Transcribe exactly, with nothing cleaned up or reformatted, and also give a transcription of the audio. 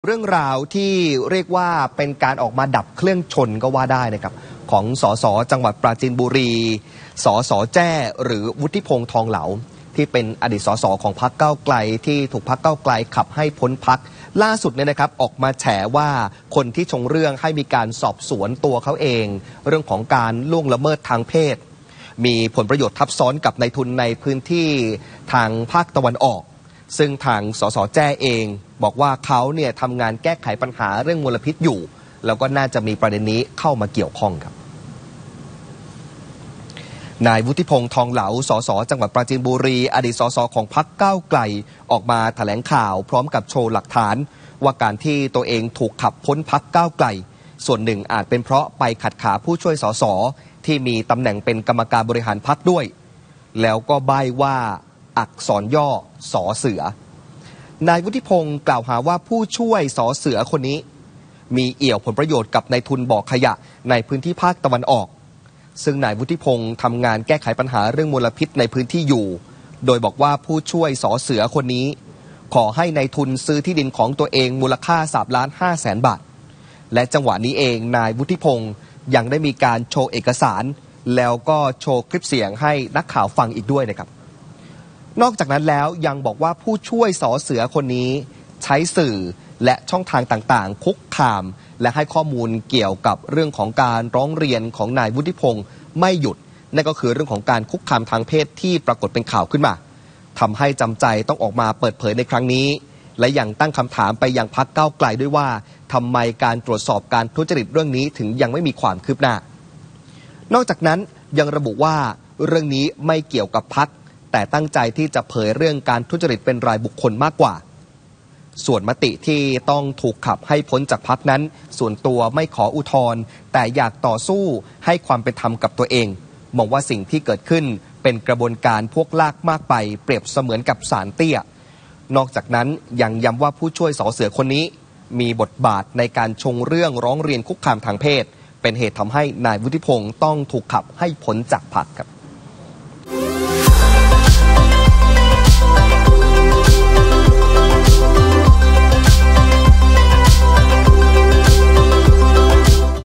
เรื่องราวที่เรียกว่าเป็นการออกมาดับเครื่องชนก็ว่าได้นะครับของสสจังหวัดปราจีนบุรีสสแจ้หรือวุฒิพงษ์ทองเหลาที่เป็นอดีตสสของพรรคก้าวไกลที่ถูกพรรคก้าวไกลขับให้พ้นพรรคล่าสุดเนี่ยนะครับออกมาแฉว่าคนที่ชงเรื่องให้มีการสอบสวนตัวเขาเองเรื่องของการล่วงละเมิดทางเพศมีผลประโยชน์ทับซ้อนกับนายทุนในพื้นที่ทางภาคตะวันออกซึ่งทางสสแจ้เองบอกว่าเขาเนี่ยทำงานแก้ไขปัญหาเรื่องมลพิษอยู่แล้วก็น่าจะมีประเด็นนี้เข้ามาเกี่ยวข้องครับนายวุฒิพงษ์ทองเหลาสสจังหวัดปราจีนบุรีอดีตสสของพรรคก้าวไกลออกมาแถลงข่าวพร้อมกับโชว์หลักฐานว่าการที่ตัวเองถูกขับพ้นพรรคก้าวไกลส่วนหนึ่งอาจเป็นเพราะไปขัดขาผู้ช่วยสสที่มีตำแหน่งเป็นกรรมการบริหารพรรคด้วยแล้วก็ใบ้ว่าอักษรย่อสอเสือนายวุฒิพงษ์กล่าวหาว่าผู้ช่วยสอเสือคนนี้มีเอี่ยวผลประโยชน์กับนายทุนบ่อขยะในพื้นที่ภาคตะวันออกซึ่งนายวุฒิพงษ์ทำงานแก้ไขปัญหาเรื่องมลพิษในพื้นที่อยู่โดยบอกว่าผู้ช่วยสอเสือคนนี้ขอให้นายทุนซื้อที่ดินของตัวเองมูลค่าสามล้านห้าแสนบาทและจังหวะนี้เองนายวุฒิพงษ์ยังได้มีการโชว์เอกสารแล้วก็โชว์คลิปเสียงให้นักข่าวฟังอีกด้วยนะครับนอกจากนั้นแล้วยังบอกว่าผู้ช่วยสอเสือคนนี้ใช้สื่อและช่องทางต่างๆคุกคามและให้ข้อมูลเกี่ยวกับเรื่องของการร้องเรียนของนายวุฒิพงษ์ไม่หยุดนั่นก็คือเรื่องของการคุกคามทางเพศที่ปรากฏเป็นข่าวขึ้นมาทำให้จำใจต้องออกมาเปิดเผยในครั้งนี้และยังตั้งคำถามไปยังพรรคก้าวไกลด้วยว่าทำไมการตรวจสอบการทุจริตเรื่องนี้ถึงยังไม่มีความคืบหน้านอกจากนั้นยังระบุว่าเรื่องนี้ไม่เกี่ยวกับพรรคแต่ตั้งใจที่จะเผยเรื่องการทุจริตเป็นรายบุคคลมากกว่าส่วนมติที่ต้องถูกขับให้พ้นจากพรรคนั้นส่วนตัวไม่ขออุทธรณ์แต่อยากต่อสู้ให้ความเป็นธรรมกับตัวเองมองว่าสิ่งที่เกิดขึ้นเป็นกระบวนการพวกลากมากไปเปรียบเสมือนกับศาลเตี้ยนอกจากนั้นยังย้ำว่าผู้ช่วยสอเสือคนนี้มีบทบาทในการชงเรื่องร้องเรียนคุกคามทางเพศเป็นเหตุทำให้นายวุฒิพงษ์ต้องถูกขับให้พ้นจากพรรคครับ